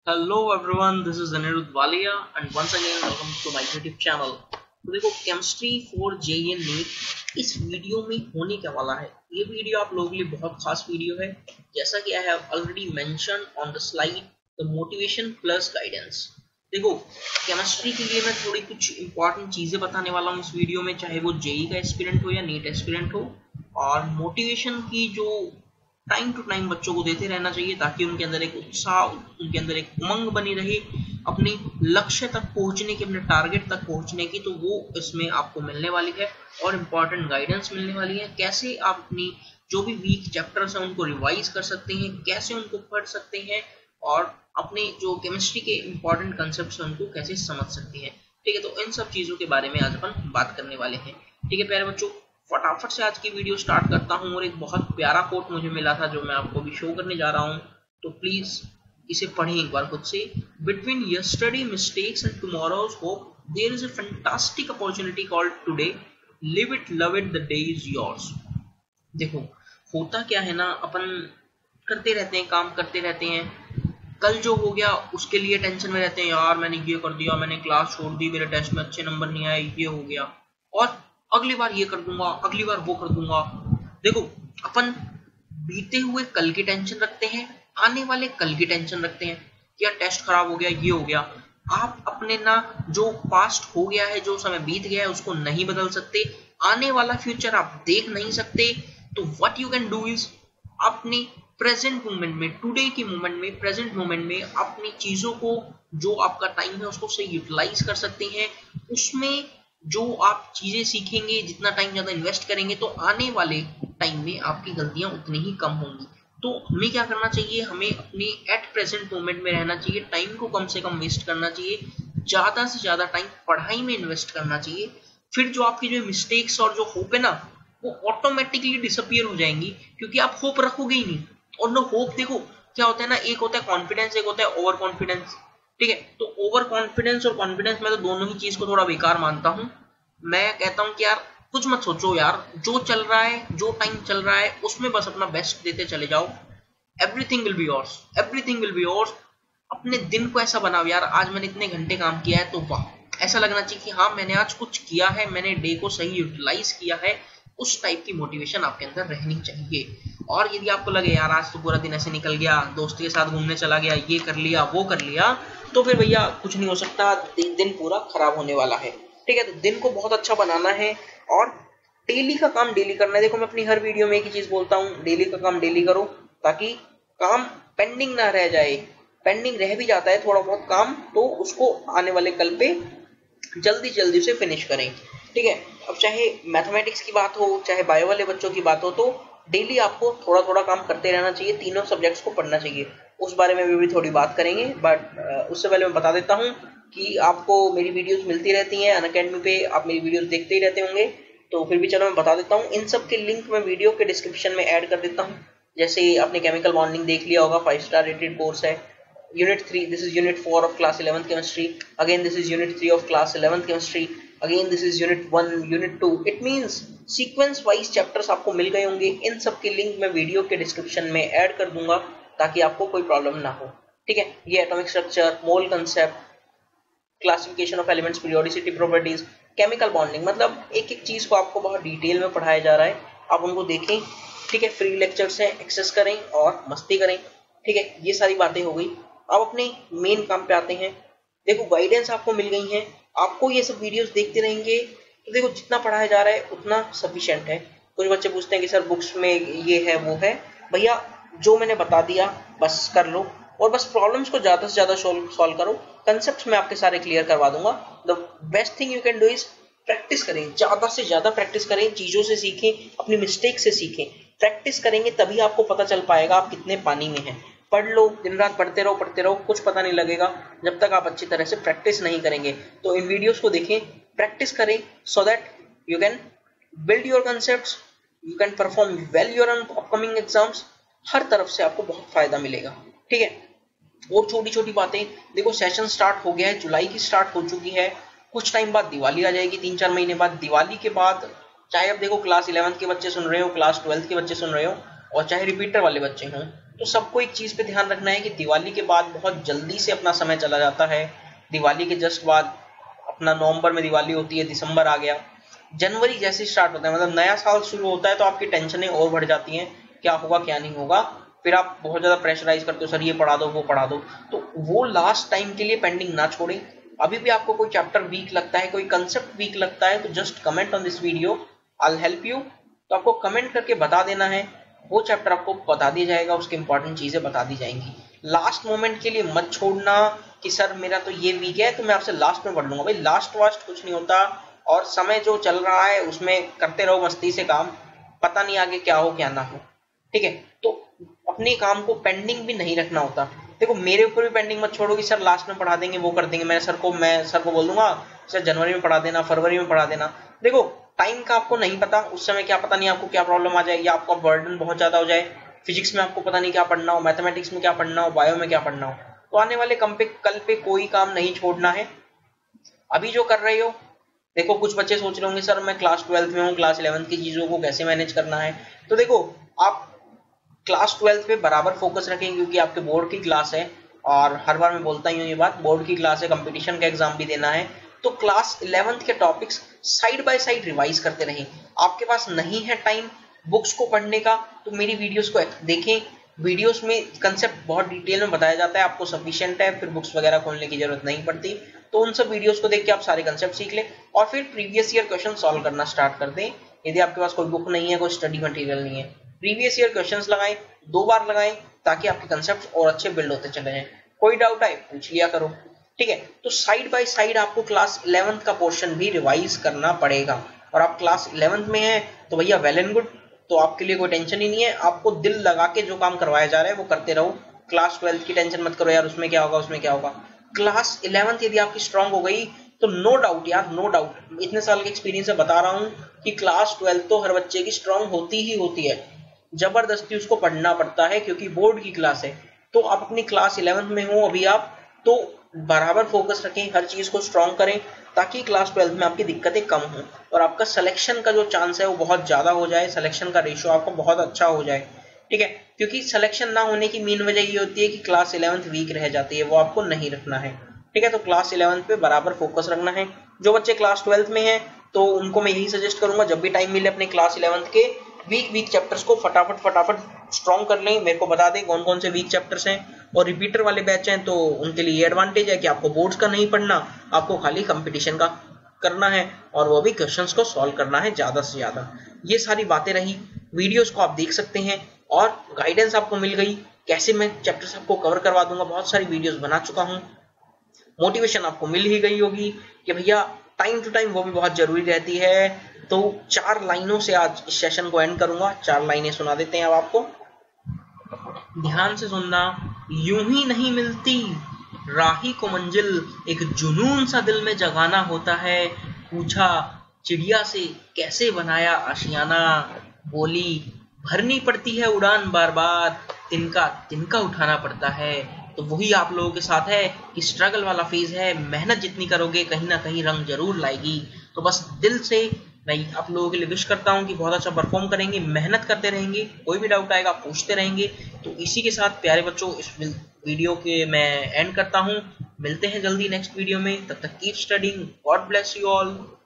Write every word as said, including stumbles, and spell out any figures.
Hello everyone, this is Anirudh Walia and once again welcome to my YouTube channel। तो देखो chemistry for JEE NEET इस video में होने क्या वाला है। ये वीडियो आप लोगों के लिए बहुत खास वीडियो है। जैसा कि I have already mention on the slide the motivation plus guidance. देखो केमिस्ट्री के लिए मैं थोड़ी कुछ इंपॉर्टेंट चीजें बताने वाला हूँ इस वीडियो में, चाहे वो जेईई का एस्पिरेंट हो या नीट एस्पिरेंट हो। और मोटिवेशन की जो टाइम टू टाइम बच्चों को देते रहना चाहिए ताकि उनके अंदर एक उत्साह, उनके अंदर एक उमंग बनी रहे अपने लक्ष्य तक पहुंचने की, अपने टारगेट तक पहुंचने की। तो वो इसमें आपको मिलने वाली है और इम्पोर्टेंट गाइडेंस मिलने वाली है। कैसे आप अपनी जो भी वीक चैप्टर्स हैं उनको रिवाइज कर सकते हैं, कैसे उनको पढ़ सकते हैं और अपने जो केमिस्ट्री के इम्पोर्टेंट कंसेप्ट हैं उनको कैसे समझ सकते हैं। ठीक है, तो इन सब चीजों के बारे में आज अपन बात करने वाले हैं। ठीक है प्यारे बच्चों, फटाफट से आज की वीडियो स्टार्ट करता हूं। और एक बहुत प्यारा कोट मुझे मिला था जो मैं आपको भी शो करने जा रहा हूं, तो प्लीज इसे पढ़ें एक बार खुद से। Between yesterday mistakes and tomorrow's hope there is a fantastic opportunity called today, live it love it, the day is yours. देखो होता क्या है ना, अपन करते रहते हैं, काम करते रहते हैं, कल जो हो गया उसके लिए टेंशन में रहते हैं, यार मैंने ये कर दिया, मैंने क्लास छोड़ दी, मेरे टेस्ट में अच्छे नंबर नहीं आए, ये हो गया, और अगली बार ये कर दूंगा, अगली बार वो कर दूंगा। देखो अपन बीते हुए कल की टेंशन रखते हैं, आने वाले कल की टेंशन रखते हैं, या टेस्ट खराब हो गया, ये हो गया। आप अपने ना जो पास्ट हो गया है, जो समय बीत गया है, उसको नहीं बदल सकते, आने वाला फ्यूचर आप देख नहीं सकते। तो what you can do is अपने प्रेजेंट मोमेंट में, टुडे की मोमेंट में, प्रेजेंट मोमेंट में अपनी चीजों को, जो आपका टाइम है उसको सही यूटिलाइज कर सकते हैं। उसमें जो आप चीजें सीखेंगे, जितना टाइम ज्यादा इन्वेस्ट करेंगे, तो आने वाले टाइम में आपकी गलतियां उतनी ही कम होंगी। तो हमें क्या करना चाहिए, हमें अपने एट प्रेजेंट मोमेंट में रहना चाहिए, टाइम को कम से कम वेस्ट करना चाहिए, ज्यादा से ज्यादा टाइम पढ़ाई में इन्वेस्ट करना चाहिए। फिर जो आपकी जो मिस्टेक्स और जो होप है ना, वो ऑटोमेटिकली डिसअपियर हो जाएंगी, क्योंकि आप होप रखोगे ही नहीं। और नो होप, देखो क्या होता है ना, एक होता है कॉन्फिडेंस, एक होता है ओवर कॉन्फिडेंस। ठीक है, तो ओवर कॉन्फिडेंस और कॉन्फिडेंस, मैं तो दोनों ही चीज को थोड़ा बेकार मानता हूं। मैं कहता हूं कि यार कुछ मत सोचो, यार जो चल रहा है, जो टाइम चल रहा है, उसमें बस अपना बेस्ट देते चले जाओ। Everything will be yours, everything will be yours. अपने दिन को ऐसा बनाओ, यार आज मैंने इतने घंटे काम किया है, तो वाह, ऐसा लगना चाहिए कि हाँ मैंने आज कुछ किया है, मैंने डे को सही यूटिलाइज किया है। उस टाइप की मोटिवेशन आपके अंदर रहनी चाहिए। और यदि आपको लगे यार आज तो पूरा दिन ऐसे निकल गया, दोस्त के साथ घूमने चला गया, ये कर लिया, वो कर लिया, तो फिर भैया कुछ नहीं हो सकता, दिन पूरा खराब होने वाला है। ठीक है, तो दिन को बहुत अच्छा बनाना है और डेली का काम डेली करना है। देखो मैं अपनी हर वीडियो में एक ही चीज बोलता हूँ, डेली का काम डेली करो, ताकि काम पेंडिंग ना रह जाए। पेंडिंग रह भी जाता है थोड़ा बहुत काम, तो उसको आने वाले कल पे जल्दी जल्दी से फिनिश करें। ठीक है, अब चाहे मैथमेटिक्स की बात हो, चाहे बायो वाले बच्चों की बात हो, तो डेली आपको थोड़ा थोड़ा काम करते रहना चाहिए, तीनों सब्जेक्ट्स को पढ़ना चाहिए। उस बारे में भी थोड़ी बात करेंगे, बट उससे पहले मैं बता देता हूँ कि आपको मेरी वीडियोस मिलती रहती हैं अनअकैडमी पे, आप मेरी वीडियोस देखते ही रहते होंगे, तो फिर भी चलो मैं बता देता हूँ। इन सब के लिंक मैं वीडियो के डिस्क्रिप्शन में ऐड कर देता हूँ। जैसे आपने केमिकल बॉन्डिंग देख लिया होगा, फाइव स्टार रेटेड कोर्स है। Unit three, this is unit four of class eleventh chemistry. Again this is unit three of class eleventh chemistry. Again this is unit one, unit two. It means sequence wise chapters आपको मिल गए होंगे। इन सब के link मैं video के description में add कर दूंगा ताकि आपको कोई प्रॉब्लम ना हो। ठीक है, ये atomic structure, mole concept, classification of elements, periodicity, properties, chemical bonding, मतलब एक एक चीज को आपको बहुत डिटेल में पढ़ाया जा रहा है। आप उनको देखें। ठीक है, फ्री लेक्चर्स हैं, एक्सेस करें और मस्ती करें। ठीक है, ये सारी बातें हो गई। अब अपने मेन काम पे आते हैं। देखो गाइडेंस आपको मिल गई है, आपको ये सब वीडियोस देखते रहेंगे तो देखो जितना पढ़ाया जा रहा है उतना सफिशिएंट है। कुछ बच्चे पूछते हैं कि सर बुक्स में ये है वो है, भैया जो मैंने बता दिया बस कर लो, और बस प्रॉब्लम्स को ज्यादा से ज्यादा सॉल्व करो। कंसेप्ट्स मैं आपके सारे क्लियर करवा दूंगा। The best thing you can do is practice करें, ज्यादा से ज्यादा प्रैक्टिस करें, चीजों से सीखें, अपनी मिस्टेक से सीखें। प्रैक्टिस करेंगे तभी आपको पता चल पाएगा आप कितने पानी में हैं। पढ़ लो, दिन रात पढ़ते रहो पढ़ते रहो, कुछ पता नहीं लगेगा जब तक आप अच्छी तरह से प्रैक्टिस नहीं करेंगे। तो इन वीडियोस को देखें, प्रैक्टिस करें, so that you can build your concepts, you can perform well your upcoming exams. हर तरफ से आपको बहुत फायदा मिलेगा। ठीक है, और छोटी छोटी बातें, देखो सेशन स्टार्ट हो गया है, जुलाई की स्टार्ट हो चुकी है, कुछ टाइम बाद दिवाली आ जाएगी, तीन चार महीने बाद। दिवाली के बाद चाहे अब देखो क्लास इलेवेंथ के बच्चे सुन रहे हो, क्लास ट्वेल्थ के बच्चे सुन रहे हो, और चाहे रिपीटर वाले बच्चे हों, तो सबको एक चीज पे ध्यान रखना है कि दिवाली के बाद बहुत जल्दी से अपना समय चला जाता है। दिवाली के जस्ट बाद अपना नवंबर में दिवाली होती है, दिसंबर आ गया, जनवरी जैसे स्टार्ट होता है, मतलब नया साल शुरू होता है तो आपकी टेंशनें और बढ़ जाती हैं, क्या होगा क्या नहीं होगा। फिर आप बहुत ज्यादा प्रेशराइज करते हो, सर ये पढ़ा दो वो पढ़ा दो। तो वो लास्ट टाइम के लिए पेंडिंग ना छोड़ें। अभी भी आपको कोई चैप्टर वीक लगता है, कोई कंसेप्ट वीक लगता है, तो just comment on this video, I will help you. तो आपको कमेंट करके बता देना है, वो चैप्टर आपको बता दिया जाएगा, उसकी इंपॉर्टेंट चीजें बता दी जाएंगी। लास्ट मोमेंट के लिए मत छोड़ना कि सर मेरा तो ये वीक है तो मैं आपसे लास्ट में पढ़ लूंगा। भाई लास्ट वास्ट कुछ नहीं होता, और समय जो चल रहा है उसमें करते रहो मस्ती से काम, पता नहीं आगे क्या हो क्या ना हो, ठीक है। तो अपने काम को पेंडिंग भी नहीं रखना होता। देखो मेरे ऊपर भी पेंडिंग मत छोड़ो कि सर लास्ट में पढ़ा देंगे वो कर देंगे। मैं सर को मैं सर को बोल दूंगा सर जनवरी में पढ़ा देना, फरवरी में पढ़ा देना। देखो टाइम का आपको नहीं पता, उस समय क्या पता नहीं आपको क्या प्रॉब्लम आ जाए, या आपका बर्डन बहुत ज्यादा हो जाए, फिजिक्स में आपको पता नहीं क्या पढ़ना हो, मैथमेटिक्स में क्या पढ़ना हो, बायो में क्या पढ़ना हो। तो आने वाले कम पे कल पे कोई काम नहीं छोड़ना है। अभी जो कर रहे हो, देखो कुछ बच्चे सोच रहे होंगे सर मैं क्लास ट्वेल्थ में हूँ, क्लास इलेवंथ की चीजों को कैसे मैनेज करना है। तो देखो आप क्लास ट्वेल्थ पे बराबर फोकस रखें, क्योंकि आपके बोर्ड की क्लास है, और हर बार मैं बोलता ही हूँ ये बात, बोर्ड की क्लास है, कंपटीशन का एग्जाम भी देना है। तो क्लास इलेवंथ के topics side by side revise करते रहें। आपके पास नहीं है टाइम बुक्स को पढ़ने का तो मेरी वीडियोस को देखें, वीडियोस में कंसेप्ट बहुत डिटेल में बताया जाता है, आपको सफिशिएंट है, फिर बुक्स वगैरह खोलने की जरूरत नहीं पड़ती। तो उन सब वीडियोस को देख के आप सारे कंसेप्ट सीख लें, और फिर प्रीवियस ईयर क्वेश्चन सॉल्व करना स्टार्ट कर दें। यदि आपके पास कोई बुक नहीं है, कोई स्टडी मटेरियल नहीं है, प्रीवियस ईयर क्वेश्चंस लगाएं, दो बार लगाएं, ताकि आपके कंसेप्ट और अच्छे बिल्ड होते चले जाएं। कोई डाउट आए पूछ लिया करो, ठीक है। तो साइड बाय साइड आपको क्लास इलेवंथ का पोर्शन भी रिवाइज करना पड़ेगा। और आप क्लास इलेवंथ में हैं तो भैया वेल एंड गुड, तो आपके लिए कोई टेंशन ही नहीं है। आपको दिल लगा के जो काम करवाया जा रहा है वो करते रहो। क्लास ट्वेल्थ की टेंशन मत करो यार उसमें क्या होगा उसमें क्या होगा। क्लास इलेवंथ यदि आपकी स्ट्रांग हो गई तो नो डाउट यार, नो डाउट, इतने साल के एक्सपीरियंस से बता रहा हूँ कि क्लास ट्वेल्थ तो हर बच्चे की स्ट्रांग होती ही होती है। जबरदस्ती उसको पढ़ना पड़ता है क्योंकि बोर्ड की क्लास है। तो आप अपनी क्लास इलेवंथ में हो अभी आप, तो बराबर फोकस रखें, हर चीज को स्ट्रांग करें, ताकि क्लास ट्वेल्थ में आपकी दिक्कतें कम हों और आपका सिलेक्शन का जो चांस है वो बहुत ज्यादा हो जाए, सिलेक्शन का रेशियो आपका बहुत अच्छा हो जाए, ठीक है। क्योंकि सिलेक्शन ना होने की मेन वजह ये होती है कि क्लास इलेवंथ वीक रह जाती है, वो आपको नहीं रखना है, ठीक है। तो क्लास इलेवंथ पे बराबर फोकस रखना है। जो बच्चे क्लास ट्वेल्थ में हैं तो उनको मैं यही सजेस्ट करूंगा, जब भी टाइम मिले अपने क्लास इलेवंथ के वीक वीक चैप्टर्स को फटाफट फटाफट स्ट्रॉन्ग कर लें। मेरे को बता दें कौन कौन से वीक चैप्टर्स हैं। और रिपीटर वाले बैच हैं तो उनके लिए ये एडवांटेज है कि आपको बोर्ड्स का नहीं पढ़ना, आपको खाली कंपटीशन का करना है, और वो भी क्वेश्चंस को सॉल्व करना है ज्यादा से ज्यादा। ये सारी बातें रही, वीडियोस को आप देख सकते हैं, और गाइडेंस आपको मिल गई कैसे मैं चैप्टर्स आपको कवर करवा दूंगा। बहुत सारी वीडियोस बना चुका हूँ, मोटिवेशन आपको मिल ही गई होगी कि भैया टाइम टू टाइम वो भी बहुत जरूरी रहती है। तो चार लाइनों से आज इस सेशन को एंड करूंगा, चार लाइनें सुना देते हैं अब आपको, ध्यान से सुनना। यूं ही नहीं मिलती राही को मंजिल, एक जुनून सा दिल में जगाना होता है। पूछा चिड़िया से कैसे बनाया आशियाना, बोली भरनी पड़ती है उड़ान बार बार, तिनका तिनका उठाना पड़ता है। तो वही आप लोगों के साथ है कि स्ट्रगल वाला फेज है, मेहनत जितनी करोगे कहीं ना कहीं रंग जरूर लाएगी। तो बस दिल से मैं आप लोगों के लिए विश करता हूं कि बहुत अच्छा परफॉर्म करेंगे, मेहनत करते रहेंगे, कोई भी डाउट आएगा पूछते रहेंगे। तो इसी के साथ प्यारे बच्चों इस वीडियो के मैं एंड करता हूं। मिलते हैं जल्दी नेक्स्ट वीडियो में, तब तक keep studying, God bless you all.